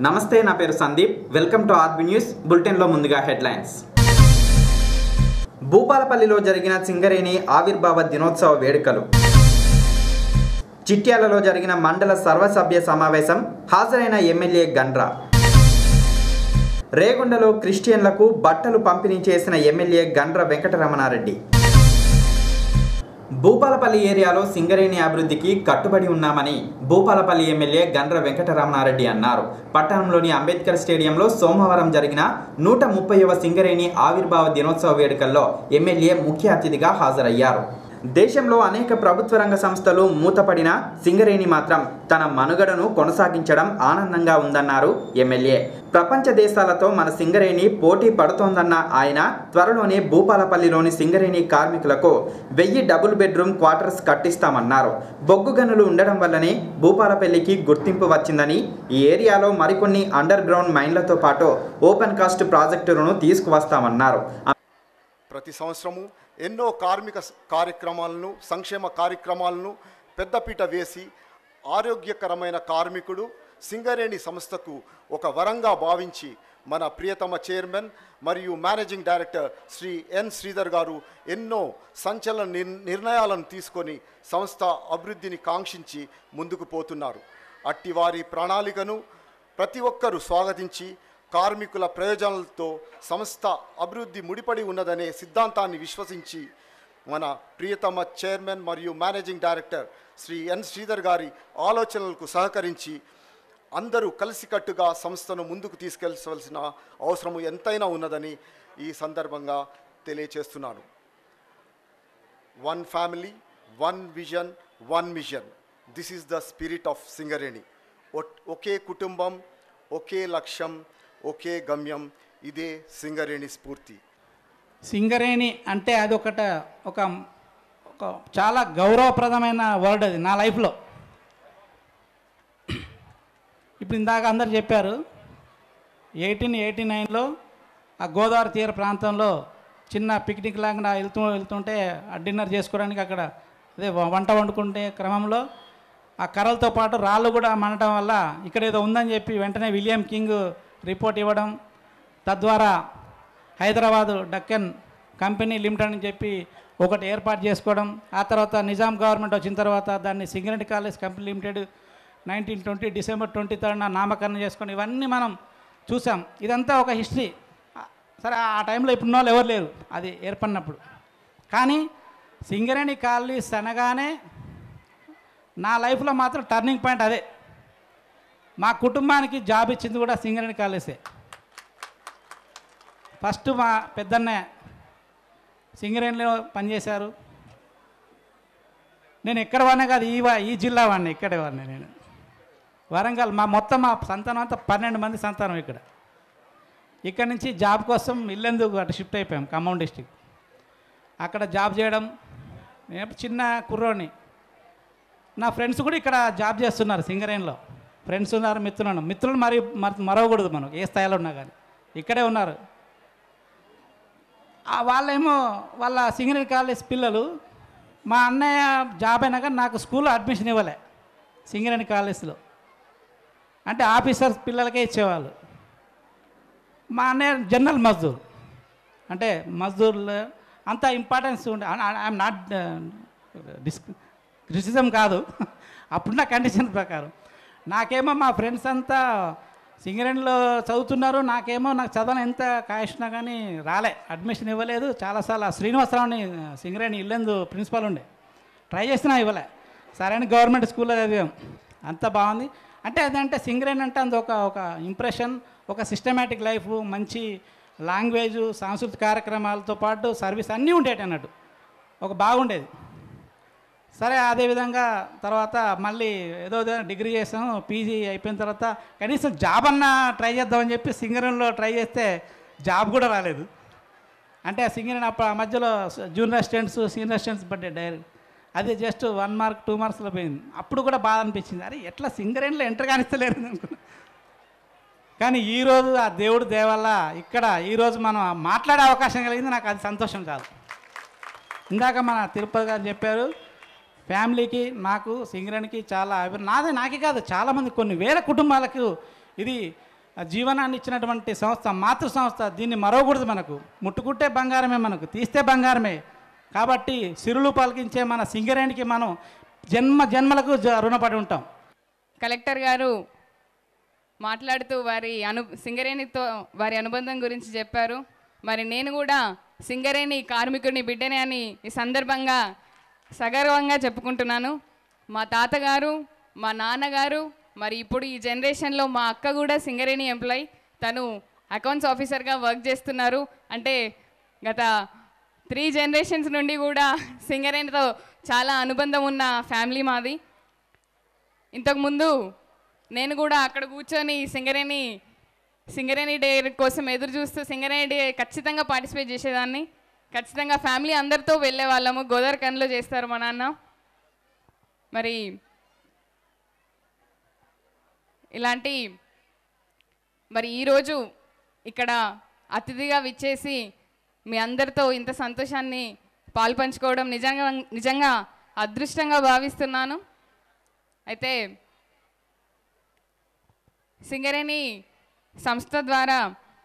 నమస్తే, నా పేరు Sandeep. Welcome to RB news బులెటిన్లో ముందుగా హెడ్లైన్స్. భూపాలపల్లిలో జరిగిన సింగరేణి ఆవిర్భావ దినోత్సవ వేడుకలు. చిట్యాలలో జరిగిన మండల సర్వసభ్య సమావేశం. హాజరైన ఎమ్మెల్యే గండ్ర. రేగొండలో క్రిస్టియన్లకు బట్టలు పంపిణీ చేసిన ఎమ్మెల్యే గండ్ర వెంకటరమణారెడ్డి. భూపాలపల్లి ఏరియాలో సింగరేణి అభివృద్ధికి కట్టుబడి ఉన్నామని భూపాలపల్లి ఎమ్మెల్యే గండ్ర వెంకటరమణారెడ్డి అన్నారు. పట్టణంలోని అంబేద్కర్ స్టేడియంలో సోమవారం జరిగిన 130వ సింగరేణి ఆవిర్భావ దినోత్సవ వేడుకల్లో ఎమ్మెల్యే ముఖ్య అతిథిగా హాజరయ్యారు. దేశంలో అనేక ప్రభుత్వ రంగ సంస్థలు మూతపడిన సింగరేణి మాత్రం తన మనుగడను కొనసాగించడం ఆనందంగా ఉందన్నారు ఎమ్మెల్యే. ప్రపంచ దేశాలతో మన సింగరేణి పోటీ పడుతోందన్న ఆయన త్వరలోనే భూపాలపల్లిలోని సింగరేణి కార్మికులకు 1000 డబుల్ బెడ్రూమ్ క్వార్టర్స్ కట్టిస్తామన్నారు. బొగ్గు గనులు ఉండడం వల్లనే భూపాలపల్లికి గుర్తింపు వచ్చిందని, ఈ ఏరియాలో మరికొన్ని అండర్ గ్రౌండ్ మైన్లతో పాటు ఓపెన్ కాస్ట్ ప్రాజెక్టులను తీసుకువస్తామన్నారు. ప్రతి సంవత్సరము ఎన్నో కార్మిక కార్యక్రమాలను, సంక్షేమ కార్యక్రమాలను పెద్దపీట వేసి ఆరోగ్యకరమైన కార్మికుడు సింగరేణి సంస్థకు ఒక వరంగా భావించి మన ప్రియతమ చైర్మన్ మరియు managing director Shri N Sridhar గారు ఎన్నో సంచలన నిర్ణయాలను తీసుకొని సంస్థ అభివృద్ధిని కాంక్షించి ముందుకు పోతున్నారు. అట్టివారి ప్రణాళికను ప్రతి ఒక్కరూ స్వాగతించి కార్మికుల ప్రయోజనాలతో సంస్థ అభివృద్ధి ముడిపడి ఉన్నదనే సిద్ధాంతాన్ని విశ్వసించి మన ప్రియతమ చైర్మన్ మరియు managing director Shri N Sridhar గారి ఆలోచనలకు సహకరించి అందరూ కలిసికట్టుగా సంస్థను ముందుకు తీసుకెళ్లవలసిన అవసరం ఎంతైనా ఉన్నదని ఈ సందర్భంగా తెలియచేస్తున్నాను. One family, one vision, one mission. This is the spirit of Singareni. ఒకే కుటుంబం, ఒకే లక్ష్యం, ఒకే గమ్యం. ఇదే సింగరేణి స్ఫూర్తి. సింగరేణి అంటే అది ఒక చాలా గౌరవప్రదమైన వర్డ్ అది నా లైఫ్లో. ఇప్పుడు ఇందాక అందరు చెప్పారు, 1889లో ఆ గోదావరి తీర ప్రాంతంలో చిన్న పిక్నిక్ లాగా వెళ్తుంటే డిన్నర్ చేసుకోవడానికి అక్కడ అదే వంట వండుకుంటే క్రమంలో ఆ కర్రలతో పాటు రాళ్ళు కూడా మనటం వల్ల ఇక్కడ ఏదో ఉందని చెప్పి వెంటనే విలియం కింగ్ రిపోర్ట్ ఇవ్వడం, తద్వారా హైదరాబాదు డక్కన్ కంపెనీ లిమిటెడ్ అని చెప్పి ఒకటి ఏర్పాటు చేసుకోవడం, ఆ తర్వాత నిజాం గవర్నమెంట్ వచ్చిన తర్వాత దాన్ని Singareni collieries company limited 1920 December 23 నామకరణం చేసుకొని ఇవన్నీ మనం చూసాం. ఇదంతా ఒక హిస్టరీ. సరే, ఆ టైంలో ఇప్పుడున్న వాళ్ళు ఎవరు లేరు అది ఏర్పడినప్పుడు. కానీ సింగరేణి కాలేజ్ అనగానే నా లైఫ్లో మాత్రం టర్నింగ్ పాయింట్ అదే. మా కుటుంబానికి జాబ్ ఇచ్చింది కూడా సింగరేణి కాలేజే. ఫస్ట్ మా పెద్దన్నయ్య సింగరేణిలో పనిచేశారు. నేను ఎక్కడ వాడినా కాదు, ఈ జిల్లా వాడిని, ఇక్కడే వాడిని నేను. వరంగల్ మా సంతానం అంతా 12 మంది సంతానం ఇక్కడ నుంచి జాబ్ కోసం ఇల్లెందుకు అటు షిఫ్ట్ అయిపోయాం, ఖమ్మం డిస్టిక్. అక్కడ జాబ్ చేయడం, నేను చిన్న కుర్రోని. నా ఫ్రెండ్స్ కూడా ఇక్కడ జాబ్ చేస్తున్నారు సింగరేణిలో. ఫ్రెండ్స్ ఉన్నారు, మిత్రులు మరి మరవకూడదు మనం ఏ స్థాయిలో ఉన్నా కానీ. ఇక్కడే ఉన్నారు. వాళ్ళేమో వాళ్ళ సింగరేణి కాలేజ్ పిల్లలు. మా అన్నయ్య జాబ్ అయినా కానీ నాకు స్కూల్లో అడ్మిషన్ ఇవ్వలే సింగరేణి కాలేజ్లో. అంటే ఆఫీసర్స్ పిల్లలకే ఇచ్చేవాళ్ళు. మా అన్నయ్య జనరల్ మజ్దూర్, అంటే మజ్దూర్లో అంత ఇంపార్టెన్స్ ఉండే. ఐఎమ్ నాట్ క్రిటిసిజం కాదు, అప్పుడున్న కండిషన్ ప్రకారం. నాకేమో మా ఫ్రెండ్స్ అంతా సింగరేణిలో చదువుతున్నారు, నాకు చదవని ఎంత కాయిస్తున్నా కానీ రాలే, అడ్మిషన్ ఇవ్వలేదు. చాలాసార్లు శ్రీనివాసరావుని సింగరేణి ఇల్లెందు ప్రిన్సిపల్ ఉండే, ట్రై చేసినా ఇవ్వలే. సరైన గవర్నమెంట్ స్కూల్లో చదివాం, అంత బాగుంది. అంటే అదంటే సింగరేణి అంటే అది ఒక ఇంప్రెషన్, ఒక సిస్టమేటిక్ లైఫ్, మంచి లాంగ్వేజు, సాంస్కృతిక కార్యక్రమాలతో పాటు సర్వీస్ అన్నీ ఉండేటి అన్నట్టు, ఒక బాగుండేది. సరే, అదేవిధంగా తర్వాత మళ్ళీ ఏదో డిగ్రీ చేసాము. పీజీ అయిపోయిన తర్వాత కనీసం జాబ్ అన్నా ట్రై చేద్దామని చెప్పి సింగరేణిలో ట్రై చేస్తే జాబ్ కూడా రాలేదు. అంటే సింగరేణి అప్పుడు ఆ మధ్యలో జూనియర్ అసిస్టెంట్స్, సీనియర్ అసిస్టెంట్స్ పడ్డాయి డైరెక్ట్. అది జస్ట్ 1 మార్క్ 2 మార్క్స్లో పోయింది. అప్పుడు కూడా బాధ అనిపించింది, అరే ఎట్లా సింగరేణిలో ఎంటర్ కానిస్తలేదు అనుకున్నా. కానీ ఈరోజు ఆ దేవుడు దేవల్ల ఇక్కడ ఈరోజు మనం మాట్లాడే అవకాశం కలిగింది, నాకు అది సంతోషం చాలు. ఇందాక మన తిరుపతి గారు చెప్పారు, ఫ్యామిలీకి నాకు సింగరేణికి చాలా నాకే కాదు చాలామంది కొన్ని వేల కుటుంబాలకు ఇది జీవనాన్ని ఇచ్చినటువంటి సంస్థ, మాతృ సంస్థ. దీన్ని మరవకూడదు. మనకు ముట్టుకుంటే బంగారమే, మనకు తీస్తే బంగారమే. కాబట్టి సిరులు పలికించే మన సింగరేణికి మనం జన్మలకు రుణపడి ఉంటాం. కలెక్టర్ గారు మాట్లాడుతూ సింగరేణితో వారి అనుబంధం గురించి చెప్పారు. మరి నేను కూడా సింగరేణి కార్మికుడిని బిడ్డనే అని ఈ సందర్భంగా సగర్వంగా చెప్పుకుంటున్నాను. మా తాతగారు, మా నాన్నగారు, మరి ఇప్పుడు ఈ జనరేషన్లో మా అక్క కూడా సింగరేణి ఎంప్లాయ్. తను అకౌంట్స్ ఆఫీసర్గా వర్క్ చేస్తున్నారు. అంటే గత 3 జనరేషన్స్ నుండి కూడా సింగరేణితో చాలా అనుబంధం ఉన్న ఫ్యామిలీ మాది. ఇంతకుముందు నేను కూడా అక్కడ కూర్చొని సింగరేణి డే కోసం ఎదురు చూస్తూ సింగరేణి డే ఖచ్చితంగా పార్టిసిపేట్ చేసేదాన్ని. ఖచ్చితంగా ఫ్యామిలీ అందరితో వెళ్ళే వాళ్ళము. గోదావరిఖనిలో చేస్తారు మా నాన్న. మరి ఈరోజు ఇక్కడ అతిథిగా విచ్చేసి మీ అందరితో ఇంత సంతోషాన్ని పాల్పంచుకోవడం నిజంగా అదృష్టంగా భావిస్తున్నాను. అయితే సింగరేణి సంస్థ ద్వారా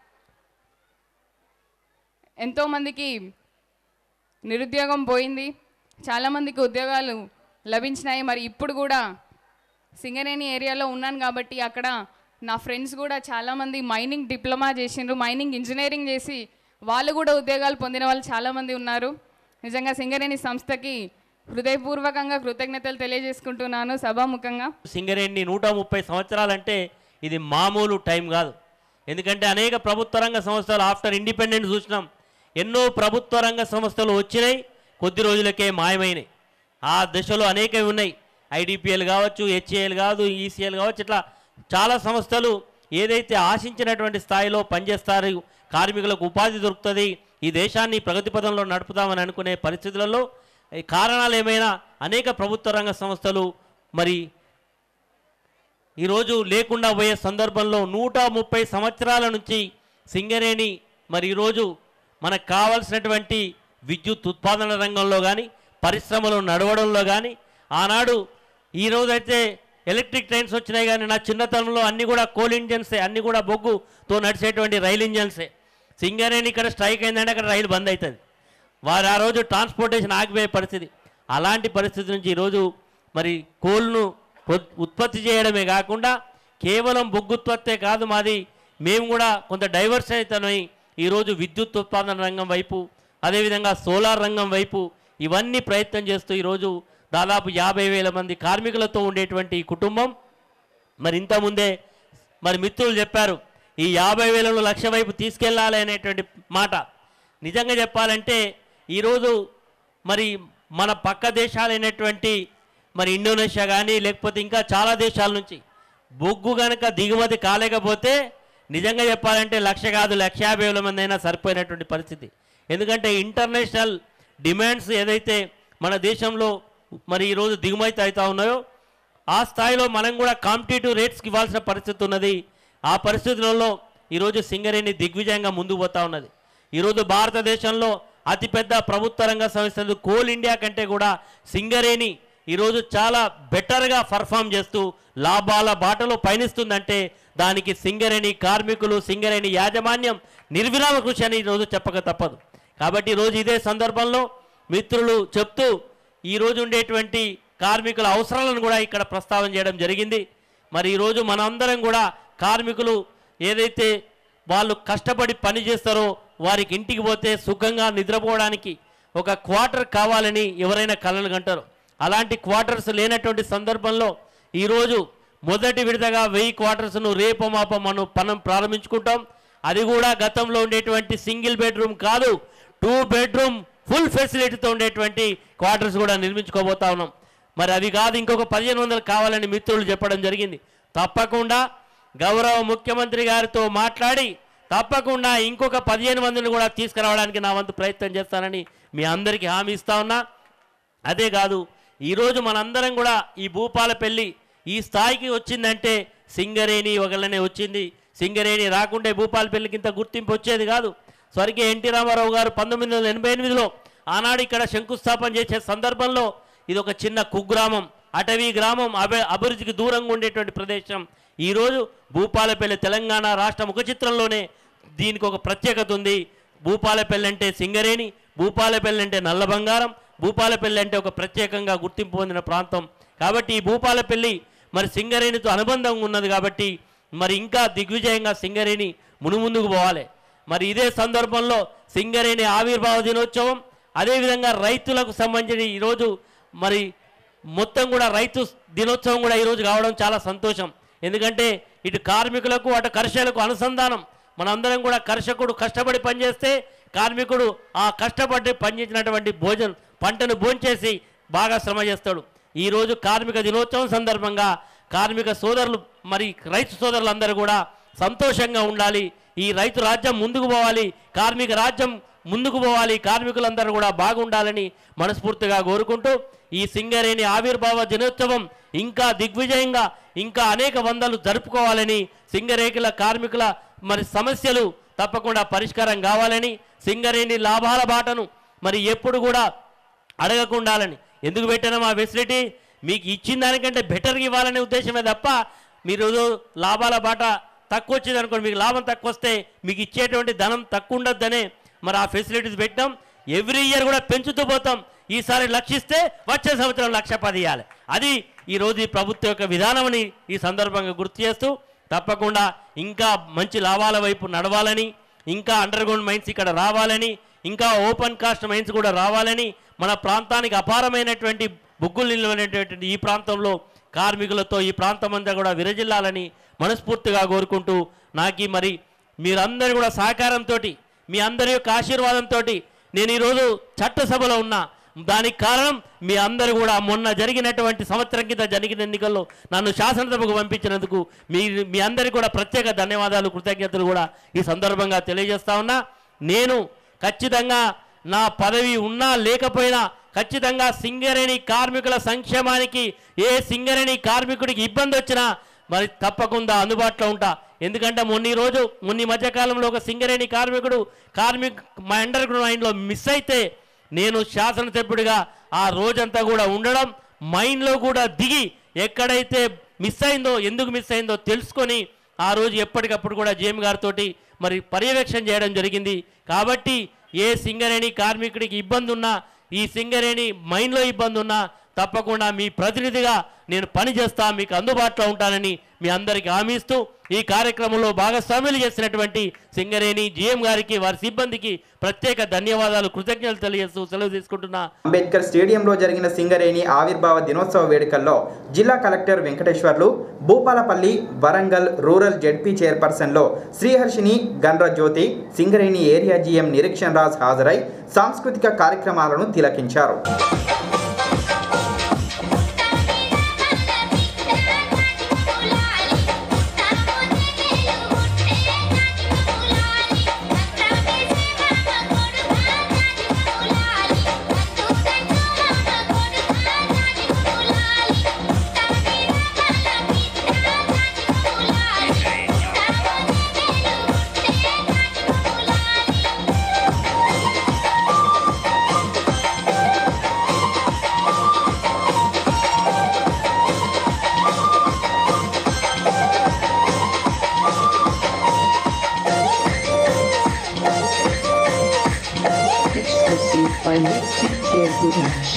ఎంతోమందికి నిరుద్యోగం పోయింది, చాలామందికి ఉద్యోగాలు లభించినాయి. మరి ఇప్పుడు కూడా సింగరేణి ఏరియాలో ఉన్నాను కాబట్టి అక్కడ నా ఫ్రెండ్స్ కూడా చాలామంది మైనింగ్ డిప్లొమా చేసిండ్రు, మైనింగ్ ఇంజనీరింగ్ చేసి వాళ్ళు కూడా ఉద్యోగాలు పొందిన వాళ్ళు చాలామంది ఉన్నారు. నిజంగా సింగరేణి సంస్థకి హృదయపూర్వకంగా కృతజ్ఞతలు తెలియజేసుకుంటున్నాను సభాముఖంగా. సింగరేణి 130 సంవత్సరాలంటే ఇది మామూలు టైం కాదు. ఎందుకంటే అనేక ప్రభుత్వ రంగ సంస్థలు ఆఫ్టర్ ఇండిపెండెన్స్ చూసినాం. ఎన్నో ప్రభుత్వ రంగ సంస్థలు వచ్చినాయి, కొద్ది రోజులకే మాయమైనాయి. ఆ దశలో అనేకవి ఉన్నాయి. ఐడిపిఎల్ కావచ్చు, హెచ్ఏఎల్ కాదు, ఈసీఎల్ కావచ్చు, ఇట్లా చాలా సంస్థలు ఏదైతే ఆశించినటువంటి స్థాయిలో పనిచేస్తారు, కార్మికులకు ఉపాధి దొరుకుతుంది, ఈ దేశాన్ని ప్రగతి పదంలో నడుపుతామని అనుకునే పరిస్థితులలో కారణాలు ఏమైనా అనేక ప్రభుత్వ రంగ సంస్థలు మరి ఈరోజు లేకుండా పోయే సందర్భంలో 130 సంవత్సరాల నుంచి సింగరేణి మరి ఈరోజు మనకు కావాల్సినటువంటి విద్యుత్ ఉత్పాదన రంగంలో కానీ, పరిశ్రమలు నడవడంలో కానీ, ఆనాడు ఈరోజైతే ఎలక్ట్రిక్ ట్రైన్స్ వచ్చినాయి కానీ నా చిన్నతనంలో అన్నీ కూడా కోల్ ఇంజన్సే, అన్నీ కూడా బొగ్గుతో నడిచేటువంటి రైలు ఇంజన్సే. సింగరేణి ఇక్కడ స్ట్రైక్ అయిందంటే అక్కడ రైలు బంద్ అవుతుంది. వారు ఆ రోజు ట్రాన్స్పోర్టేషన్ ఆగిపోయే పరిస్థితి. అలాంటి పరిస్థితి నుంచి ఈరోజు మరి కోల్ను ఉత్పత్తి చేయడమే కాకుండా కేవలం బొగ్గు ఉత్పత్తే కాదు మాది, మేము కూడా కొంత డైవర్స్ అవుతామని ఈరోజు విద్యుత్ ఉత్పాదన రంగం వైపు, అదేవిధంగా సోలార్ రంగం వైపు ఇవన్నీ ప్రయత్నం చేస్తూ ఈరోజు దాదాపు 50,000 మంది కార్మికులతో ఉండేటువంటి ఈ కుటుంబం మరి ఇంతకుముందే మరి మిత్రులు చెప్పారు, ఈ 50,000ను 1,00,000 వైపు తీసుకెళ్ళాలి అనేటువంటి మాట. నిజంగా చెప్పాలంటే ఈరోజు మరి మన పక్క దేశాలైనటువంటి మరి ఇండోనేషియా కానీ లేకపోతే ఇంకా చాలా దేశాల నుంచి బొగ్గు కనుక దిగుమతి కాలేకపోతే నిజంగా చెప్పాలంటే 1,00,000 కాదు 1,50,000 మంది అయినా సరిపోయినటువంటి పరిస్థితి. ఎందుకంటే ఇంటర్నేషనల్ డిమాండ్స్ ఏదైతే మన దేశంలో మరి ఈరోజు దిగుమతి అవుతా ఉన్నాయో ఆ స్థాయిలో మనం కూడా కాంపిటేటివ్ రేట్స్కి ఇవ్వాల్సిన పరిస్థితి ఉన్నది. ఆ పరిస్థితులలో ఈరోజు సింగరేణి దిగ్విజయంగా ముందుకు పోతూ ఉన్నది. ఈరోజు భారతదేశంలో అతిపెద్ద ప్రభుత్వ రంగ సంస్థలు కోల్ ఇండియా కంటే కూడా సింగరేణి ఈరోజు చాలా బెటర్గా పర్ఫామ్ చేస్తూ లాభాల బాటలో పయనిస్తుందంటే దానికి సింగరేణి కార్మికులు, సింగరేణి యాజమాన్యం నిర్విరామ కృషి అని ఈరోజు చెప్పక తప్పదు. కాబట్టి ఈరోజు ఇదే సందర్భంలో మిత్రులు చెప్తూ ఈరోజు ఉండేటువంటి కార్మికుల అవసరాలను కూడా ఇక్కడ ప్రస్తావన చేయడం జరిగింది. మరి ఈరోజు మనందరం కూడా కార్మికులు ఏదైతే వాళ్ళు కష్టపడి పని చేస్తారో వారికి ఇంటికి పోతే సుఖంగా నిద్రపోవడానికి ఒక క్వార్టర్ కావాలని ఎవరైనా కలలు కంటారు. అలాంటి క్వార్టర్స్ లేనటువంటి సందర్భంలో ఈరోజు మొదటి విడతగా 1000 క్వార్టర్స్ను రేపు మాపం మనం ప్రారంభించుకుంటాం. అది కూడా గతంలో ఉండేటువంటి సింగిల్ బెడ్రూమ్ కాదు, 2 బెడ్రూమ్ ఫుల్ ఫెసిలిటీతో ఉండేటువంటి క్వార్టర్స్ కూడా నిర్మించుకోబోతా ఉన్నాం. మరి అవి కాదు ఇంకొక 1,500 కావాలని మిత్రులు చెప్పడం జరిగింది. తప్పకుండా గౌరవ ముఖ్యమంత్రి గారితో మాట్లాడి తప్పకుండా ఇంకొక 15 మందిని కూడా తీసుకురావడానికి నా వంతు ప్రయత్నం చేస్తానని మీ అందరికీ హామీ ఇస్తా ఉన్నా. అదే కాదు ఈరోజు మనందరం కూడా ఈ భూపాలపల్లి ఈ స్థాయికి వచ్చిందంటే సింగరేణి వగలనే వచ్చింది. సింగరేణి రాకుంటే భూపాలపల్లికి ఇంత గుర్తింపు వచ్చేది కాదు. స్వర్గీయ ఎన్టీ రామారావు గారు 1988లో ఆనాడు ఇక్కడ శంకుస్థాపన చేసే సందర్భంలో ఇది ఒక చిన్న కుగ్రామం, అటవీ గ్రామం, అభివృద్ధికి దూరంగా ఉండేటువంటి ప్రదేశం ఈరోజు భూపాలపల్లి తెలంగాణ రాష్ట్ర ముఖ చిత్రంలోనే దీనికి ఒక ప్రత్యేకత ఉంది. భూపాలపల్లి అంటే సింగరేణి, భూపాలపల్లి అంటే నల్ల బంగారం, భూపాలపల్లి అంటే ఒక ప్రత్యేకంగా గుర్తింపు పొందిన ప్రాంతం. కాబట్టి ఈ భూపాలపల్లి మరి సింగరేణితో అనుబంధం ఉన్నది కాబట్టి మరి ఇంకా దిగ్విజయంగా సింగరేణి మునుముందుకు పోవాలి. మరి ఇదే సందర్భంలో సింగరేణి ఆవిర్భావ దినోత్సవం, అదేవిధంగా రైతులకు సంబంధించి ఈరోజు మరి మొత్తం కూడా రైతు దినోత్సవం కూడా ఈరోజు కావడం చాలా సంతోషం. ఎందుకంటే ఇటు కార్మికులకు అటు కర్షకులకు అనుసంధానం. మనందరం కూడా కర్షకుడు కష్టపడి పనిచేస్తే కార్మికుడు ఆ కష్టపడి పనిచేసినటువంటి పంటను భోంచేసి బాగా శ్రమ చేస్తాడు. ఈరోజు కార్మిక దినోత్సవం సందర్భంగా కార్మిక సోదరులు మరి రైతు సోదరులందరూ కూడా సంతోషంగా ఉండాలి. ఈ రైతు రాజ్యం ముందుకు పోవాలి, కార్మిక రాజ్యం ముందుకు పోవాలి, కార్మికులందరూ కూడా బాగుండాలని మనస్ఫూర్తిగా కోరుకుంటూ ఈ సింగరేణి ఆవిర్భావ దినోత్సవం ఇంకా దిగ్విజయంగా ఇంకా అనేక వందలు జరుపుకోవాలని, సింగరేణిల కార్మికుల మరి సమస్యలు తప్పకుండా పరిష్కారం కావాలని, సింగరేణి లాభాల బాటను మరి ఎప్పుడు కూడా అడగకుండాలని. ఎందుకు పెట్టినా మా ఫెసిలిటీ మీకు ఇచ్చిన దానికంటే బెటర్గా ఇవ్వాలనే ఉద్దేశమే తప్ప మీరు లాభాల బాట తక్కువ వచ్చింది అనుకోండి, మీకు లాభం తక్కువ వస్తే మీకు ఇచ్చేటువంటి ధనం తక్కువ ఉండొద్దనే మరి ఆ ఫెసిలిటీస్ పెట్టాం. ఎవ్రీ ఇయర్ కూడా పెంచుతూ పోతాం. ఈసారి లక్షిస్తే వచ్చే సంవత్సరం 1,10,000 ఇవ్వాలి. అది ఈరోజు ఈ ప్రభుత్వం యొక్క విధానమని ఈ సందర్భంగా గుర్తు చేస్తూ తప్పకుండా ఇంకా మంచి లాభాల వైపు నడవాలని, ఇంకా అండర్ గ్రౌండ్ మైన్స్ ఇక్కడ రావాలని, ఇంకా ఓపెన్ కాస్ట్ మైన్స్ కూడా రావాలని, మన ప్రాంతానికి అపారమైనటువంటి బొగ్గులు నిలవనేటువంటి ఈ ప్రాంతంలో కార్మికులతో ఈ ప్రాంతం అంతా కూడా విరజిల్లాలని మనస్ఫూర్తిగా కోరుకుంటూ నాకు మరి మీరందరూ కూడా సహకారంతో మీ అందరి యొక్క ఆశీర్వాదంతో నేను ఈరోజు చట్టసభలో ఉన్నా. దానికి కారణం మీ అందరూ కూడా మొన్న జరిగినటువంటి సంవత్సరం కింద జరిగిన ఎన్నికల్లో నన్ను శాసనసభకు పంపించినందుకు మీ అందరికీ కూడా ప్రత్యేక ధన్యవాదాలు, కృతజ్ఞతలు కూడా ఈ సందర్భంగా తెలియజేస్తా ఉన్నా. నేను ఖచ్చితంగా నా పదవి ఉన్నా లేకపోయినా ఖచ్చితంగా సింగరేణి కార్మికుల సంక్షేమానికి ఏ సింగరేణి కార్మికుడికి ఇబ్బంది వచ్చినా మరి తప్పకుండా అందుబాటులో ఉంటా. ఎందుకంటే మొన్న మధ్యకాలంలో ఒక సింగరేణి మా అండర్ గ్రౌండ్ మైన్లో మిస్ అయితే నేను శాసనసభ్యుడిగా ఆ రోజంతా కూడా ఉండడం, మైన్లో కూడా దిగి ఎక్కడైతే మిస్ అయిందో ఎందుకు మిస్ అయిందో తెలుసుకొని ఆ రోజు ఎప్పటికప్పుడు కూడా జేఎం గారితో మరి పర్యవేక్షణ చేయడం జరిగింది. కాబట్టి ఏ సింగరేణి కార్మికుడికి ఇబ్బంది ఉన్నా, ఈ సింగరేణి మైన్లో ఇబ్బంది ఉన్నా తప్పకుండా మీ ప్రతినిధిగా నేను పని చేస్తా, మీకు అందుబాటులో ఉంటానని మీ అందరికీ హామీ ఇస్తూ ఈ కార్యక్రమంలో భాగస్వాములు చేసినటువంటి సింగరేణి జీఎం గారికి వారి సిబ్బందికి ప్రత్యేక ధన్యవాదాలు, కృతజ్ఞతలు తెలియజేస్తూ సెలవు తీసుకుంటున్నా. అంబేద్కర్ స్టేడియంలో జరిగిన సింగరేణి ఆవిర్భావ దినోత్సవ వేడుకల్లో జిల్లా collector Venkateswarlu, Bhupalpally Warangal rural ZP చైర్పర్సన్లో శ్రీహర్షిని గండ్ర జ్యోతి, సింగరేణి ఏరియా జీఎం నిరీక్షణ్ రాజ్ హాజరై సాంస్కృతిక కార్యక్రమాలను తిలకించారు. By next year, Gujarat.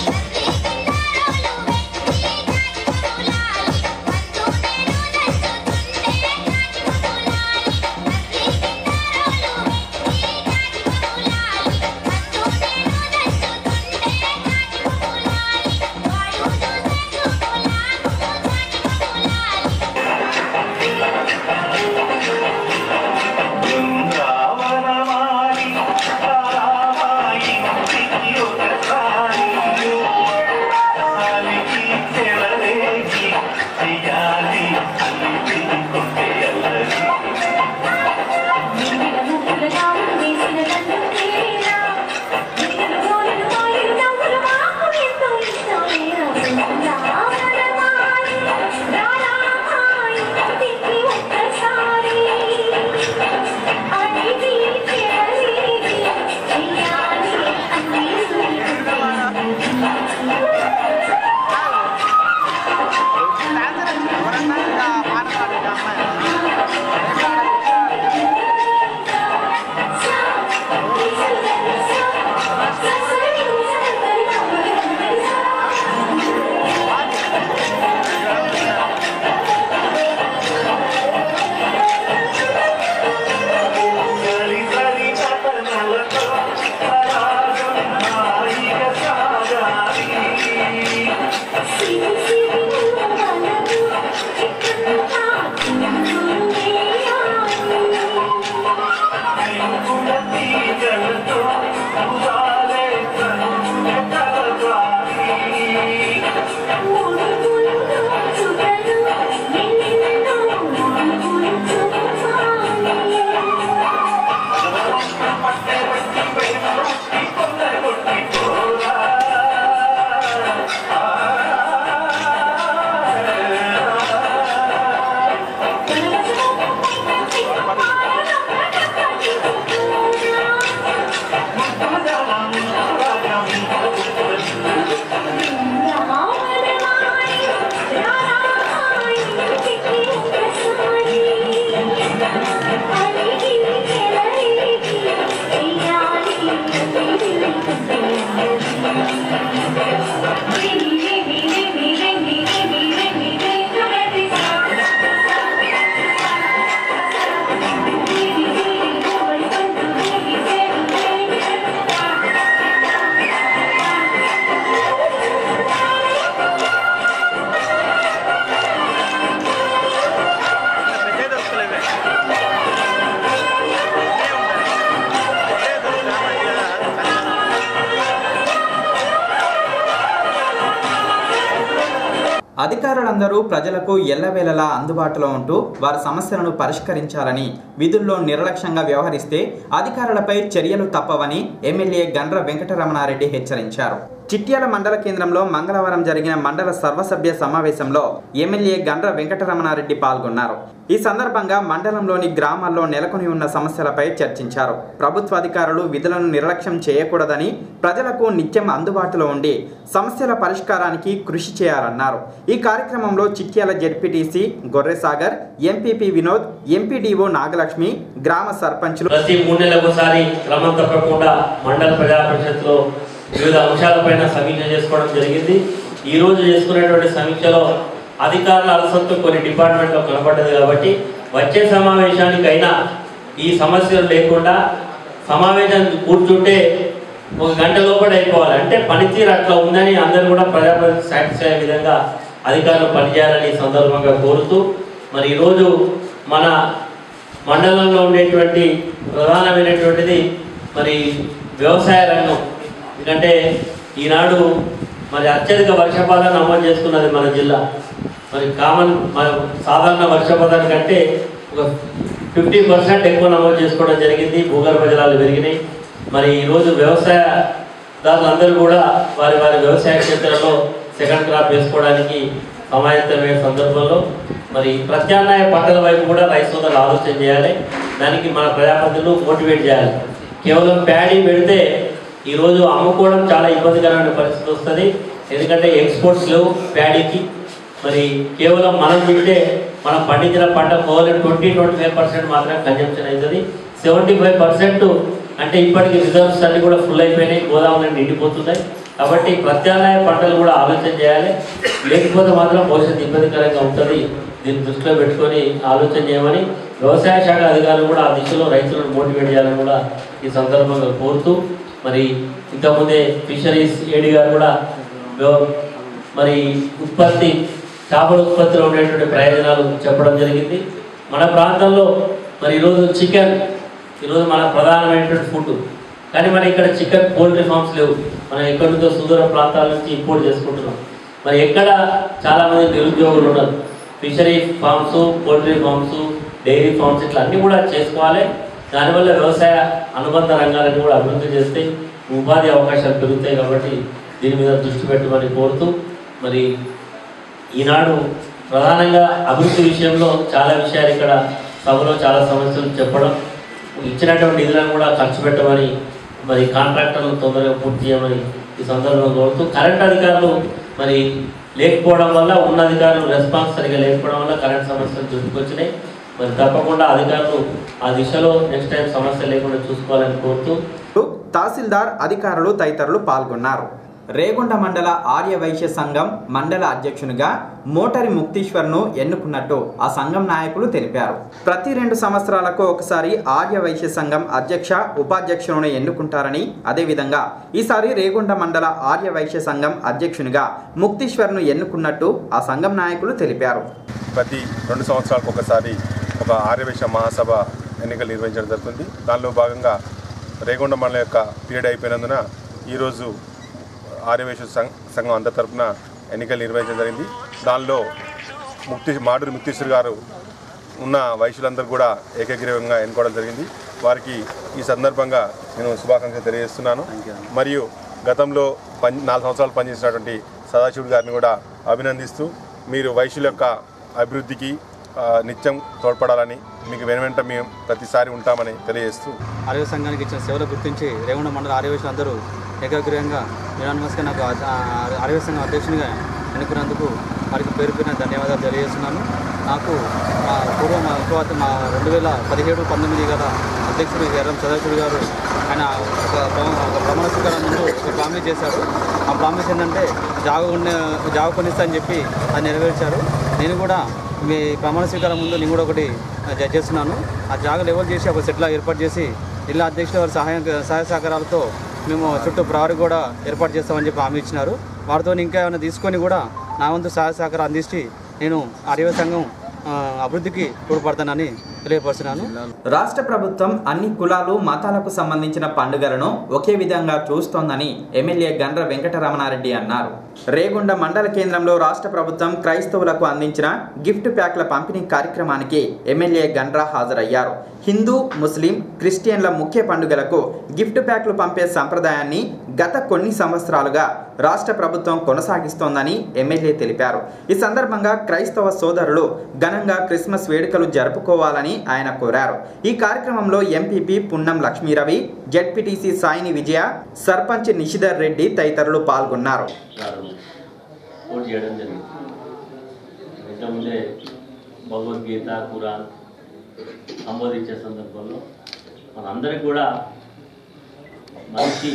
Thank you. అధికారులందరూ ప్రజలకు ఎల్లవేళలా అందుబాటులో ఉంటూ వారి సమస్యలను పరిష్కరించాలని, విధుల్లో నిర్లక్ష్యంగా వ్యవహరిస్తే అధికారులపై చర్యలు తప్పవని ఎమ్మెల్యే గండ్ర వెంకటరమణారెడ్డి హెచ్చరించారు. చిట్యాల మండల కేంద్రంలో మంగళవారం జరిగిన మండల సర్వసభ్య సమావేశంలో ఎమ్మెల్యే గండ్ర వెంకటరమణారెడ్డి పాల్గొన్నారు. ఈ సందర్భంగా మండలంలోని గ్రామాల్లో నెలకొని ఉన్న సమస్యలపై చర్చించారు. ప్రభుత్వ అధికారులు విధులను నిర్లక్ష్యం చేయకూడదని, ప్రజలకు నిత్యం అందుబాటులో ఉండి సమస్యల పరిష్కారానికి కృషి చేయాలన్నారు. ఈ కార్యక్రమంలో Chityal ZPTC Gorre Sagar, MPP Vinod, MPDO Nagalakshmi, గ్రామ సర్పంచులు ప్రతి 3 నెలలకోసారి క్రమం తప్పకుండా మండల ప్రజా పరిషత్లో వివిధ అంశాలపైన సమీక్ష చేసుకోవడం జరిగింది. ఈరోజు చేసుకునేటువంటి సమీక్షలో అధికారుల అలసత్వం కొన్ని డిపార్ట్మెంట్లో కనబడ్డది కాబట్టి వచ్చే సమావేశానికైనా ఈ సమస్యలు లేకుండా సమావేశానికి కూర్చుంటే 1 గంట లోపల అయిపోవాలి. అంటే పనితీరు అట్లా ఉందని అందరూ కూడా ప్రజాప్రతినిధులు సాటిస్ఫై అయ్యే విధంగా అధికారులు పనిచేయాలని సందర్భంగా కోరుతూ, మరి ఈరోజు మన మండలంలో ఉండేటువంటి ప్రధానమైనటువంటిది మరి వ్యవసాయ రంగం. ఎందుకంటే ఈనాడు మరి అత్యధిక వర్షపాతం నమోదు చేసుకున్నది మన జిల్లా. మరి మన సాధారణ వర్షపాతం కంటే ఒక 50% ఎక్కువ నమోదు చేసుకోవడం జరిగింది. భూగర్భ జలాలు పెరిగినాయి. మరి ఈరోజు వ్యవసాయదారులందరూ కూడా వారి వ్యవసాయ క్షేత్రంలో సెకండ్ క్రాప్ వేసుకోవడానికి సమాయత్తమైన సందర్భంలో మరి ప్రత్యామ్నాయ పంటల వైపు కూడా రైతు సోదరులు ఆలోచన చేయాలి. దానికి మన ప్రజాప్రతినిధులు మోటివేట్ చేయాలి. కేవలం ప్యాడీ పెడితే ఈరోజు అమ్ముకోవడం చాలా ఇబ్బందికరమైన పరిస్థితి వస్తుంది. ఎందుకంటే ఎక్స్పోర్ట్స్ లేవు ప్యాడీకి. మరి కేవలం మనం తింటే మనం పండించిన పంట కేవలం 20-25% మాత్రమే కన్జంప్షన్ అవుతుంది. 75% అంటే ఇప్పటికీ రిజర్వ్స్ అన్నీ కూడా ఫుల్ అయిపోయినాయి, గోదాములు నిండిపోతున్నాయి. కాబట్టి ప్రత్యామ్నాయ పంటలు కూడా ఆలోచన చేయాలి. లేకపోతే మాత్రం భవిష్యత్తు ఇబ్బందికరంగా ఉంటుంది. దీన్ని దృష్టిలో పెట్టుకొని ఆలోచన చేయమని వ్యవసాయ శాఖ అధికారులు కూడా ఆ దిశలో రైతులను మోటివేట్ చేయాలని కూడా ఈ సందర్భంగా కోరుతూ, మరి ఇంతకుముందే ఫిషరీస్ ఏడీ గారు కూడా మరి చేపల ఉత్పత్తిలో ఉండేటువంటి ప్రయోజనాలు చెప్పడం జరిగింది. మన ప్రాంతంలో మరి ఈరోజు చికెన్ ఈరోజు మన ప్రధానమైనటువంటి ఫుడ్, కానీ మన ఇక్కడ చికెన్ పౌల్ట్రీ ఫార్మ్స్ లేవు. మనం ఎక్కడి నుంచో సుదూర ప్రాంతాల నుంచి ఇంపోర్ట్ చేసుకుంటున్నాం. మరి ఎక్కడ చాలామంది నిరుద్యోగులు ఉన్నారు. Fishery farms, poultry farms, dairy farms ఇట్లా అన్నీ కూడా చేసుకోవాలి. దానివల్ల వ్యవసాయ అనుబంధ రంగాలను కూడా అభివృద్ధి చేస్తే ఉపాధి అవకాశాలు పెరుగుతాయి. కాబట్టి దీని మీద దృష్టి పెట్టమని కోరుతూ, మరి ఈనాడు ప్రధానంగా అభివృద్ధి విషయంలో చాలా విషయాలు ఇక్కడ సభలో చాలా సమస్యలు చెప్పడం, ఇచ్చినటువంటి నిధులను కూడా ఖర్చు పెట్టమని, మరి కాంట్రాక్టర్లు తొందరగా పూర్తి చేయమని ఈ సందర్భంగా కోరుతూ, కరెంట్ అధికారులు మరి లేకపోవడం వల్ల, ఉన్న అధికారులు రెస్పాన్స్ సరిగా లేకపోవడం వల్ల కరెంట్ సమస్యలు చుట్టుకొచ్చినాయి. మరి తప్పకుండా అధికారులు ఆ దిశలో నెక్స్ట్ టైం సమస్య లేకుండా చూసుకోవాలని కోరుతూ తహసీల్దార్, అధికారులు తదితరులు పాల్గొన్నారు. రేగొండ మండల ఆర్య వైశ్య సంఘం మండల అధ్యక్షునిగా మోటరి ముక్తీశ్వర్ను ఎన్నుకున్నట్టు ఆ సంఘం నాయకులు తెలిపారు. ప్రతి 2 సంవత్సరాలకు ఒకసారి ఆర్య వైశ్య సంఘం అధ్యక్ష, ఉపాధ్యక్షులను ఎన్నుకుంటారని, అదేవిధంగా ఈసారి రేగొండ మండల ఆర్య వైశ్య సంఘం అధ్యక్షునిగా ముక్తీశ్వర్ను ఎన్నుకున్నట్టు ఆ సంఘం నాయకులు తెలిపారు. ప్రతి 2 సంవత్సరాలకు ఒకసారి ఒక ఆర్యవైశ్య మహాసభ ఎన్నికలు నిర్వహించడం జరుగుతుంది. దానిలో భాగంగా రేగొండ మండలం యొక్క పీరియడ్ అయిపోయినందున ఈరోజు ఆర్యవైశ్య సంఘం అందరి తరఫున ఎన్నికలు నిర్వహించడం జరిగింది. దానిలో మాడూరి ముక్తీశ్వర్ గారు ఉన్న వైశ్యులందరూ కూడా ఏకగ్రీవంగా ఎన్నుకోవడం జరిగింది. వారికి ఈ సందర్భంగా నేను శుభాకాంక్షలు తెలియజేస్తున్నాను. మరియు గతంలో 4 సంవత్సరాలు పనిచేసినటువంటి సదాశివుడు గారిని కూడా అభినందిస్తూ, మీరు వైశ్యుల యొక్క అభివృద్ధికి నిత్యం తోడ్పడాలని, మీకు వెనువెంట మేము ప్రతిసారి ఉంటామని తెలియజేస్తూ, ఆర్య సంఘానికి ఇచ్చిన సేవలు గుర్తించి రేగొండ మండల ఆర్యవైశ్యులు అందరూ ఏకగ్రీవంగా యునానిమస్గా నాకు ఆర్య సంఘం అధ్యక్షునిగా ఎన్నుకున్నందుకు వారికి పేరు పేరున ధన్యవాదాలు తెలియజేస్తున్నాను. నాకు మా 2017-19 గల అధ్యక్షుడు ఎర్రం సదాశివుడు గారు ఆయన ఒక ప్రమాణ స్వీకారం ముందు ఒక ప్రామిస్ చేశారు. ఆ ప్రామిస్ ఏంటంటే జాగ కొనిస్తా అని చెప్పి అది నెరవేర్చారు. నేను కూడా మీ ప్రమాణ స్వీకారం ముందు నేను కూడా ఒకటి చేస్తున్నాను. ఆ జాగ లెవెల్ చేసి ఒక సెట్లా ఏర్పాటు చేసి జిల్లా అధ్యక్షుల వారి సహాయ సహకారాలతో మేము చుట్టూ ప్రహరీ కూడా ఏర్పాటు చేస్తామని చెప్పి హామీ ఇచ్చినారు. వారితో ఇంకా ఏమైనా తీసుకొని కూడా నా వంతు సహాయ సహకారం అందించి నేను ఆర్య సంఘం అభివృద్ధికి తోడ్పడతానని తెలియపరుస్తున్నాను. రాష్ట్ర ప్రభుత్వం అన్ని కులాలు మతాలకు సంబంధించిన పండుగలను ఒకే విధంగా చూస్తోందని ఎమ్మెల్యే గండ్ర వెంకటరమణారెడ్డి అన్నారు. రేగొండ మండల కేంద్రంలో రాష్ట్ర ప్రభుత్వం క్రైస్తవులకు అందించిన గిఫ్ట్ ప్యాక్ల పంపిణీ కార్యక్రమానికి ఎమ్మెల్యే గండ్ర హాజరయ్యారు. హిందూ, ముస్లిం, క్రిస్టియన్ల ముఖ్య పండుగలకు గిఫ్ట్ ప్యాక్లు పంపే సంప్రదాయాన్ని గత కొన్ని సంవత్సరాలుగా రాష్ట్ర ప్రభుత్వం కొనసాగిస్తోందని ఎమ్మెల్యే తెలిపారు. ఈ సందర్భంగా క్రైస్తవ సోదరులు ఘనంగా క్రిస్మస్ వేడుకలు జరుపుకోవాలని ఆయన కోరారు. ఈ కార్యక్రమంలో ఎంపీపీ పున్నం లక్ష్మీరవి, జెడ్పీటీసీ సాయిని విజయ, సర్పంచ్ నిషిధర్ రెడ్డి తదితరులు పాల్గొన్నారు. భగవద్గీత, ఖురాన్ సంబోధించే సందర్భంలో మనందరికీ కూడా మనిషి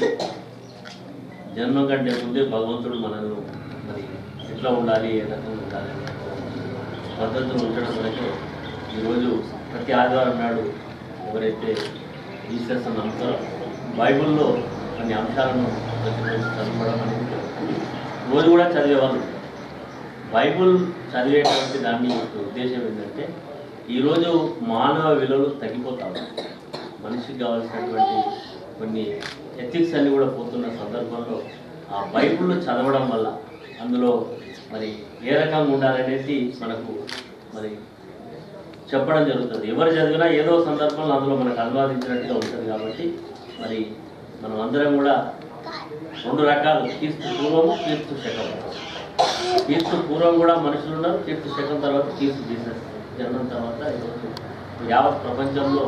జన్మ కంటే ముందే భగవంతుడు మనల్ని మరి ఎట్లా ఉండాలి, ఏ రకంగా ఉండాలి పద్ధతులు ఉంచడం కొరకే ఈరోజు ప్రతి ఆదివారం నాడు ఎవరైతే జీసస్ అని నమ్ముతారో బైబిల్లో కొన్ని అంశాలను ప్రతిరోజు చదవడం అనేది రోజు కూడా చదివేవాళ్ళు. బైబిల్ చదివేటువంటి దాని ఉద్దేశం ఏంటంటే ఈరోజు మానవ విలువలు తగ్గిపోతాయి. మనిషికి కావాల్సినటువంటి కొన్ని ఎథిక్స్ అన్నీ కూడా పోతున్న సందర్భంలో ఆ బైబిల్లో చదవడం వల్ల అందులో మరి ఏ రకంగా ఉండాలనేది మనకు మరి చెప్పడం జరుగుతుంది. ఎవరు చదివినా ఏదో సందర్భంలో అందులో మనకు అనువాదించినట్టుగా ఉంటుంది. కాబట్టి మరి మనం అందరం కూడా రెండు రకాలు, క్రీస్తు పూర్వము, క్రీస్తు శకం. క్రీస్తు పూర్వం కూడా మనుషులు ఉన్నారు, క్రీస్తు శకం తర్వాత క్రీస్తు జీసస్ జన్మం తర్వాత ఈరోజు యావత్ ప్రపంచంలో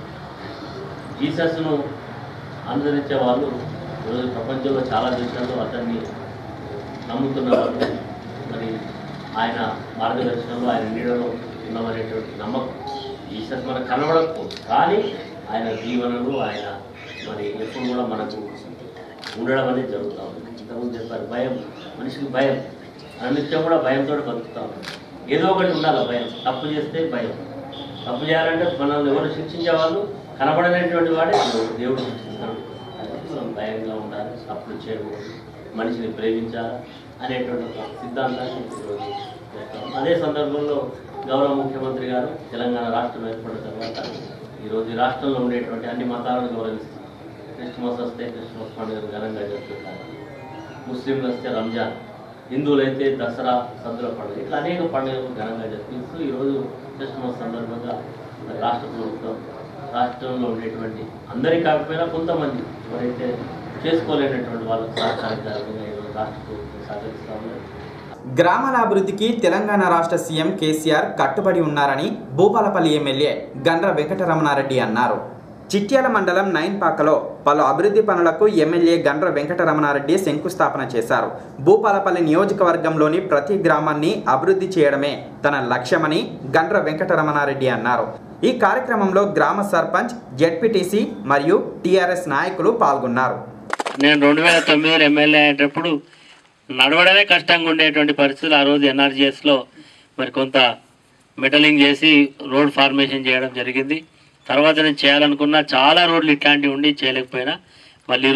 జీసస్ను అనుసరించే వాళ్ళు ఈరోజు ప్రపంచంలో చాలా దేశాల్లో అతన్ని నమ్ముతున్న వాళ్ళు మరి ఆయన మార్గదర్శనంలో ఆయన నీడలో ఉన్నామనేటువంటి నమ్మకం. జీసస్ మనకు కనబడకపోదు, కానీ ఆయన జీవనలు ఆయన మరి ఎప్పుడు కూడా మనకు ఉండడం అనేది జరుగుతూ ఉంది. ఇంతకుముందు చెప్పారు, భయం మనిషికి భయం, అనిత్యం కూడా భయంతో బతుకుతా ఉంది. ఏదో ఒకటి ఉండాలి భయం. తప్పు చేస్తే భయం, తప్పు చేయాలంటే మనల్ని ఎవరు శిక్షించే వాళ్ళు కనబడనేటువంటి వాడే దేవుడు శిక్షిస్తాడు. మనం భయంగా ఉండాలి, తప్పులు చేయకూడదు, మనిషిని ప్రేమించాలి అనేటువంటి ఒక సిద్ధాంతాన్ని ఈరోజు చేస్తాం. అదే సందర్భంలో గౌరవ ముఖ్యమంత్రి గారు తెలంగాణ రాష్ట్రం ఏర్పడిన తర్వాత ఈరోజు ఈ రాష్ట్రంలో ఉండేటువంటి అన్ని మతాలను గౌరవిస్తారు. క్రిస్మస్ వస్తే క్రిస్మస్ పండుగను ఘనంగా జరుపుకుంటారు. ముస్లింలు వస్తే రంజాన్, హిందువులైతే దసరా, సద్దుల పండుగ, ఇట్లా అనేక పండుగలు ఘనంగా జరుపుతూ ఈరోజు క్రిస్మస్ సందర్భంగా రాష్ట్ర ప్రభుత్వం రాష్ట్రంలో ఉండేటువంటి అందరికీ కాకపోయినా కొంతమంది ఎవరైతే చేసుకోలేనటువంటి వాళ్ళకు సహకారంగా ఈరోజు రాష్ట్ర ప్రభుత్వం సహకరిస్తూ ఉన్నారు. గ్రామాల అభివృద్ధికి తెలంగాణ రాష్ట్ర సీఎం కేసీఆర్ కట్టుబడి ఉన్నారని భూపాలపల్లి ఎమ్మెల్యే గండ్ర వెంకటరమణారెడ్డి అన్నారు. చిట్యాల మండలం నైన్పాకలో పలు అభివృద్ధి పనులకు ఎమ్మెల్యే గండ్ర వెంకటరమణారెడ్డి శంకుస్థాపన చేశారు. భూపాలపల్లి నియోజకవర్గంలోని ప్రతి గ్రామాన్ని అభివృద్ధి చేయడమే తన లక్ష్యమని గండ్ర వెంకటరమణారెడ్డి అన్నారు. ఈ కార్యక్రమంలో గ్రామ సర్పంచ్, జెడ్పీటీసీ మరియు టీఆర్ఎస్ నాయకులు పాల్గొన్నారు. నేను 2009 ఎమ్మెల్యే అయ్యేటప్పుడు నడవడమే కష్టంగా ఉండేటువంటి పరిస్థితులు ఆ రోజు ఎన్ఆర్జీఎస్లో మరి కొంత మెటలింగ్ చేసి రోడ్ ఫార్మేషన్ చేయడం జరిగింది. తర్వాత నేను చేయాలనుకున్నా చాలా రోడ్లు ఇట్లాంటివి ఉండి చేయలేకపోయినా మళ్ళీ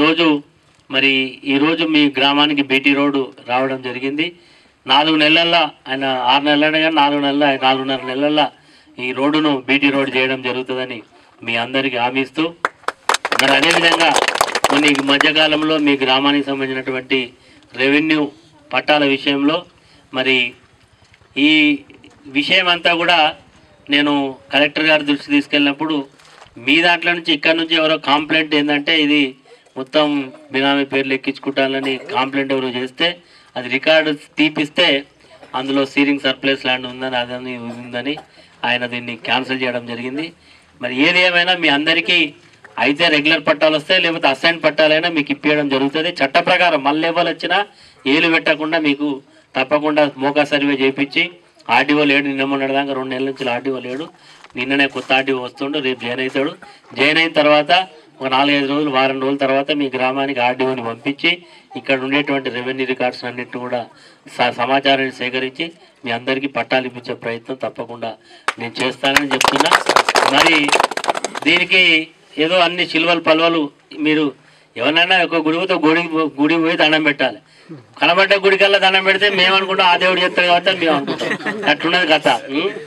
ఈరోజు మీ గ్రామానికి బీటీ రోడ్డు రావడం జరిగింది. 4 నెలల్లో ఆయన 6 నెలలనే కానీ 4.5 నెలల్లో ఈ రోడ్డును బీటీ రోడ్ చేయడం జరుగుతుందని మీ అందరికీ హామీ ఇస్తూ, మరి అదేవిధంగా కొన్ని మధ్యకాలంలో మీ గ్రామానికి సంబంధించినటువంటి రెవెన్యూ పట్టాల విషయంలో మరి ఈ విషయం అంతా కూడా నేను కలెక్టర్ గారి దృష్టికి తీసుకెళ్ళినప్పుడు మీ దాంట్లో నుంచి ఇక్కడ నుంచి ఎవరో కంప్లైంట్ ఏంటంటే ఇది మొత్తం బినామీ పేర్లు ఎక్కించుకుంటానని కంప్లైంట్ ఎవరో చేస్తే అది రికార్డు తీపిస్తే అందులో సీరింగ్ సర్ప్లస్ ల్యాండ్ ఉందని అదని ఉందని ఆయన దీన్ని క్యాన్సిల్ చేయడం జరిగింది. మరి ఏది ఏమైనా మీ అందరికీ అయితే రెగ్యులర్ పట్టాలు వస్తాయి, లేకపోతే అసైన్ పట్టాలైనా మీకు ఇప్పించడం జరుగుతుంది. చట్ట ప్రకారం మళ్ళీ ఎవరు వచ్చినా ఏలు పెట్టకుండా మీకు తప్పకుండా మోకా సర్వే చేయించి ఆర్డీఓ లేడు, నిన్న మొన్నటిదాకా 2 నెలల నుంచి ఆర్డీఓ లేడు, నిన్ననే కొత్త ఆర్డీఓ వస్తుండు, రేపు జాయిన్ అవుతాడు. జాయిన్ అయిన తర్వాత ఒక 4-5 రోజులు, వారం రోజుల తర్వాత మీ గ్రామానికి ఆర్డీఓని పంపించి ఇక్కడ ఉండేటువంటి రెవెన్యూ రికార్డ్స్ అన్నింటినీ కూడా సమాచారాన్ని సేకరించి మీ అందరికీ పట్టాలు ఇప్పించే ప్రయత్నం తప్పకుండా నేను చేస్తానని చెప్తున్నా. మరి దీనికి ఏదో అన్ని చిలువలు పలువలు మీరు ఎవరైనా ఒక గుడి పోయి దండం పెట్టాలి. కనబడ్డ గుడికల్లా దండం పెడితే మేము అనుకుంటాం ఆ దేవుడు చెప్తాడు కాబట్టి మేము అనుకుంటాం. అట్లున్నది కథ.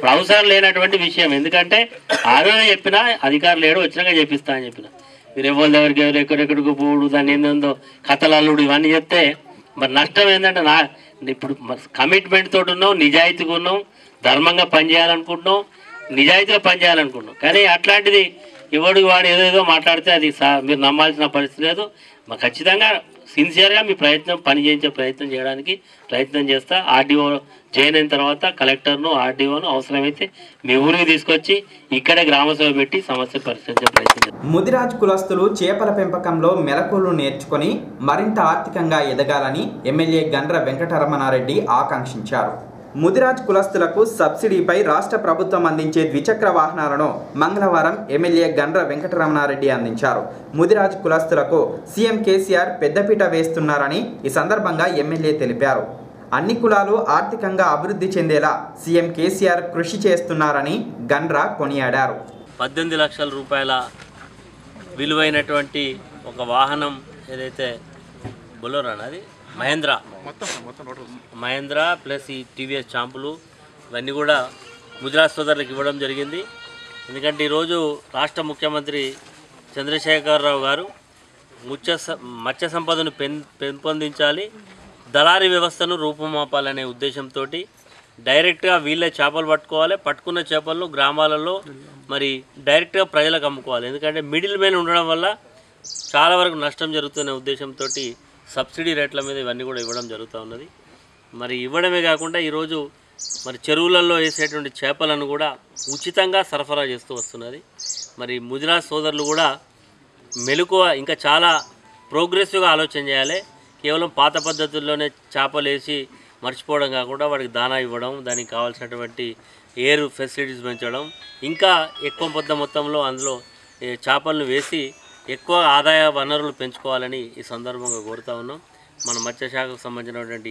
ఇప్పుడు అవసరం లేనటువంటి విషయం. ఎందుకంటే ఆ రోజు చెప్పినా అధికారులు లేడు వచ్చినాక చెప్పిస్తా అని చెప్పిన. మీరు ఎవరి దగ్గరికి ఎవరు ఎక్కడెక్కడికి పోడు దాన్ని ఏందో కథలు అల్లుడు ఇవన్నీ చెప్తే మరి నష్టం ఏంటంటే ఇప్పుడు కమిట్మెంట్ తోటి ఉన్నాం, నిజాయితీగా ఉన్నాం, ధర్మంగా పనిచేయాలనుకుంటున్నాం, నిజాయితీగా పనిచేయాలనుకుంటున్నాం. కానీ అట్లాంటిది ఎవడికి వాడు ఏదేదో మాట్లాడితే అది మీరు నమ్మాల్సిన పరిస్థితి లేదు. మరి ఖచ్చితంగా సిన్సియర్గా మీ పని చేయించే ప్రయత్నం చేయడానికి ప్రయత్నం చేస్తా. ఆర్డీఓ జాయిన్ అయిన తర్వాత కలెక్టర్ను ఆర్డీఓను అవసరమైతే మీ ఊరికి తీసుకొచ్చి ఇక్కడే గ్రామసభ పెట్టి సమస్య పరిష్కరించే ప్రయత్నం. ముదిరాజ్ కులస్తులు చేపల పెంపకంలో మెలకువలు నేర్చుకొని మరింత ఆర్థికంగా ఎదగాలని ఎమ్మెల్యే గండ్ర వెంకటరమణారెడ్డి ఆకాంక్షించారు. ముదిరాజ్ కులస్తులకు సబ్సిడీపై రాష్ట్ర ప్రభుత్వం అందించే ద్విచక్ర వాహనాలను మంగళవారం ఎమ్మెల్యే గండ్ర వెంకటరమణారెడ్డి అందించారు. ముదిరాజ్ కులస్తులకు సీఎం కేసీఆర్ పెద్దపీట వేస్తున్నారని ఈ సందర్భంగా ఎమ్మెల్యే తెలిపారు. అన్ని కులాలు ఆర్థికంగా అభివృద్ధి చెందేలా సీఎం కేసీఆర్ కృషి చేస్తున్నారని గండ్ర కొనియాడారు. 18 లక్షల రూపాయల విలువైనటువంటి ఒక వాహనం ఏదైతే బొలెరో అది మహేంద్ర ప్లస్ ఈ టీవీఎస్ చాంపులు ఇవన్నీ కూడా ముదిరాజ్ సోదరులకు ఇవ్వడం జరిగింది. ఎందుకంటే ఈరోజు రాష్ట్ర ముఖ్యమంత్రి చంద్రశేఖరరావు గారు మత్స్య సంపదను పెంపొందించాలి, దళారీ వ్యవస్థను రూపుమాపాలనే ఉద్దేశంతో డైరెక్ట్గా వీళ్ళే చేపలు పట్టుకున్న చేపలను గ్రామాలలో మరి డైరెక్ట్గా ప్రజలకు అమ్ముకోవాలి. ఎందుకంటే మిడిల్ మ్యాన్ ఉండడం వల్ల చాలా వరకు నష్టం జరుగుతున్న ఉద్దేశంతో సబ్సిడీ రేట్ల మీద ఇవన్నీ కూడా ఇవ్వడం జరుగుతూ ఉన్నది. మరి ఇవ్వడమే కాకుండా ఈరోజు మరి చెరువులలో వేసేటువంటి చేపలను కూడా ఉచితంగా సరఫరా చేస్తూ వస్తున్నది. మరి ముదిరాజ్ సోదరులు కూడా మెలకువ ఇంకా చాలా ప్రోగ్రెసివ్గా ఆలోచన చేయాలి. కేవలం పాత పద్ధతుల్లోనే చేపలు వేసి మర్చిపోవడం కాకుండా వాడికి దానా ఇవ్వడం, దానికి కావాల్సినటువంటి ఎయిర్ ఫెసిలిటీస్ పెంచడం, ఇంకా ఎక్కువ మొత్తంలో అందులో చేపలను వేసి ఎక్కువ ఆదాయ వనరులు పెంచుకోవాలని ఈ సందర్భంగా కోరుతా ఉన్నాం. మన మత్స్యశాఖకు సంబంధించినటువంటి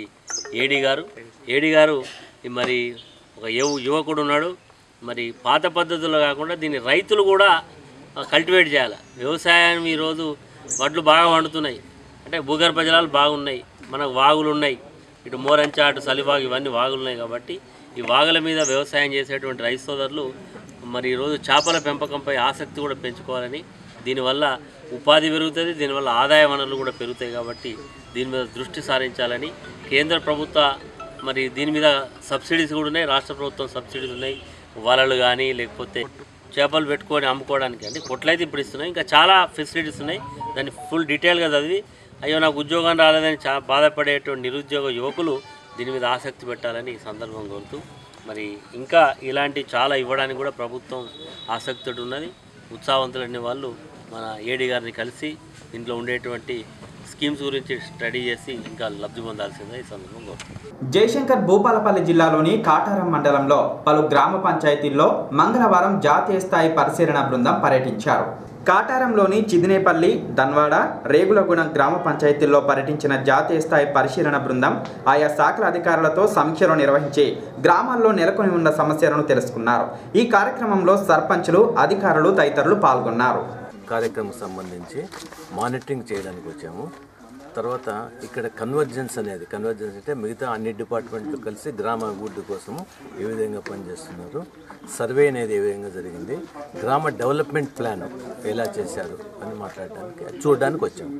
ఏడీ గారు మరి ఒక యువకుడు ఉన్నాడు. మరి పాత పద్ధతుల్లో కాకుండా దీన్ని రైతులు కూడా కల్టివేట్ చేయాలి. వ్యవసాయం ఈరోజు వడ్లు బాగా వండుతున్నాయి అంటే భూగర్భ జలాలు బాగున్నాయి, మనకు వాగులు ఉన్నాయి, ఇటు మోరంచ అటు సలివాగు ఇవన్నీ వాగులు ఉన్నాయి. కాబట్టి ఈ వాగుల మీద వ్యవసాయం చేసేటువంటి రైతు సోదరులు మరి ఈరోజు చేపల పెంపకంపై ఆసక్తి కూడా పెంచుకోవాలని, దీనివల్ల ఉపాధి పెరుగుతుంది, దీనివల్ల ఆదాయ వనరులు కూడా పెరుగుతాయి. కాబట్టి దీని మీద దృష్టి సారించాలని కేంద్ర ప్రభుత్వ మరి దీని మీద సబ్సిడీస్ కూడా ఉన్నాయి, రాష్ట్ర ప్రభుత్వం సబ్సిడీస్ ఉన్నాయి, వలలు కానీ లేకపోతే చేపలు పెట్టుకొని అమ్ముకోవడానికి అంటే కొట్లయితే ఇప్పుడు ఇస్తున్నాయి. ఇంకా చాలా ఫెసిలిటీస్ ఉన్నాయి. దాన్ని ఫుల్ డీటెయిల్గా చదివి అయ్యో నాకు ఉద్యోగం రాలేదని బాధపడేటువంటి నిరుద్యోగ యువకులు దీని మీద ఆసక్తి పెట్టాలని ఈ సందర్భం కోరుతూ మరి ఇంకా ఇలాంటి చాలా ఇవ్వడానికి కూడా ప్రభుత్వం ఆసక్తి ఉన్నది. ఉత్సాహవంతులైన వాళ్ళు మన ఏడీ గారిని కలిసి దీంట్లో ఉండేటువంటి స్కీమ్స్ గురించి స్టడీ చేసి ఇంకా లబ్ధి పొందాల్సిందే ఈ సందర్భంలో. జయశంకర్ భూపాలపల్లి జిల్లాలోని కాటారం మండలంలో పలు గ్రామ పంచాయతీల్లో మంగళవారం జాతీయ స్థాయి పరిశీలన బృందం పర్యటించారు. కాటారంలోని చిదినేపల్లి, దన్వాడ, రేగులగూడెం గ్రామ పంచాయతీల్లో పర్యటించిన జాతీయ స్థాయి పరిశీలన బృందం ఆయా శాఖల అధికారులతో సమీక్షలు నిర్వహించి గ్రామాల్లో నెలకొని ఉన్న సమస్యలను తెలుసుకున్నారు. ఈ కార్యక్రమంలో సర్పంచులు, అధికారులు తదితరులు పాల్గొన్నారు. కార్యక్రమం సంబంధించి మానిటరింగ్ చేయడానికి వచ్చాము. తర్వాత ఇక్కడ కన్వర్జెన్స్ అంటే మిగతా అన్ని డిపార్ట్మెంట్లు కలిసి గ్రామ అభివృద్ధి కోసము ఏ విధంగా పనిచేస్తున్నారు, సర్వే అనేది ఏ విధంగా జరిగింది, గ్రామ డెవలప్మెంట్ ప్లాన్ ఎలా చేశారు అని మాట్లాడడానికి చూడడానికి వచ్చాము.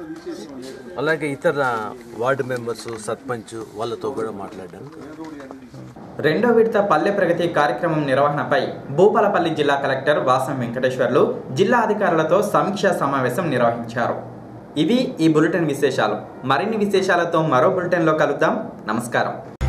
అలాగే ఇతర వార్డు మెంబర్స్, సర్పంచ్ వాళ్ళతో కూడా మాట్లాడడానికి. రెండో విడత పల్లె ప్రగతి కార్యక్రమం నిర్వహణపై భూపాలపల్లి జిల్లా కలెక్టర్ వాసం వెంకటేశ్వర్లు జిల్లా అధికారులతో సమీక్షా సమావేశం నిర్వహించారు. ఇవి ఈ బులెటిన్ విశేషాలు. మరిన్ని విశేషాలతో మరో బులెటిన్లో కలుద్దాం. నమస్కారం.